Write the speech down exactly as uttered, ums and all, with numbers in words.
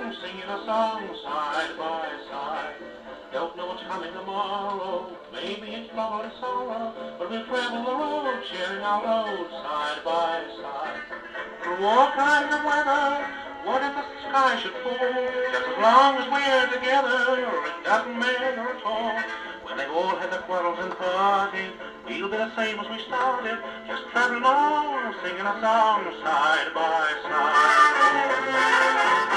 along, singing a song side by side. Don't know what's coming tomorrow, maybe it's love or sorrow, but we'll travel the road, sharing our load side by side. Through all kinds of weather, what if the sky should fall? Just as long as we're together, it doesn't matter at all. When they've all had their quarrels and parties, we'll be the same as we started, just traveling along, singing a song side by side.